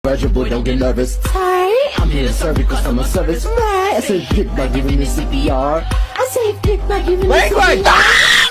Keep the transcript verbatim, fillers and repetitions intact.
Roger, boy, don't get nervous. Hi, I'm here to serve you customer service. Right, I said pick by giving me C P R. I say pick by giving me C P R.